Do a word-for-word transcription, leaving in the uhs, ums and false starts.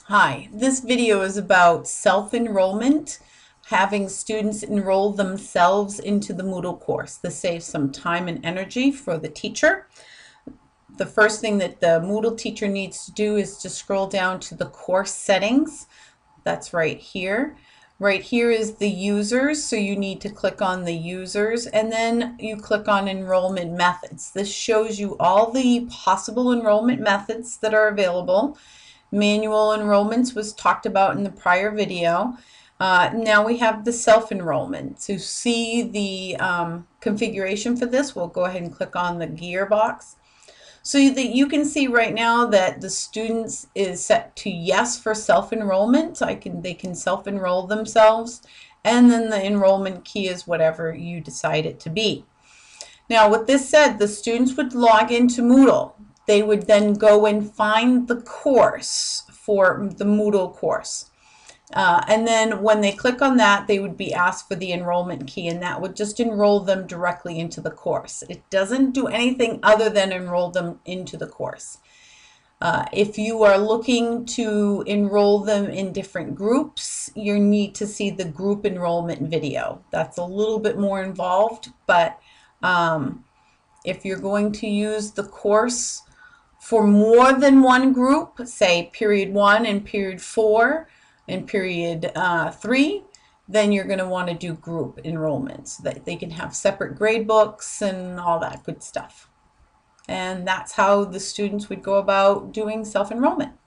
Hi, this video is about self-enrollment, having students enroll themselves into the Moodle course. This saves some time and energy for the teacher. The first thing that the Moodle teacher needs to do is to scroll down to the course settings. That's right here. Right here is the users, so you need to click on the users and then you click on enrollment methods. This shows you all the possible enrollment methods that are available. Manual enrollments was talked about in the prior video. Uh, now we have the self-enrollment. To see the um, configuration for this, we'll go ahead and click on the gear box. So that you can see right now that the students is set to yes for self-enrollment. I can they can self-enroll themselves, and then the enrollment key is whatever you decide it to be. Now with this said, the students would log into Moodle. They would then go and find the course for the Moodle course. Uh, and then when they click on that, they would be asked for the enrollment key, and that would just enroll them directly into the course. It doesn't do anything other than enroll them into the course. Uh, if you are looking to enroll them in different groups, you need to see the group enrollment video. That's a little bit more involved, but um, if you're going to use the course for more than one group, say period one and period four and period uh, three, then you're going to want to do group enrollment so that they can have separate grade books and all that good stuff. And that's how the students would go about doing self-enrollment.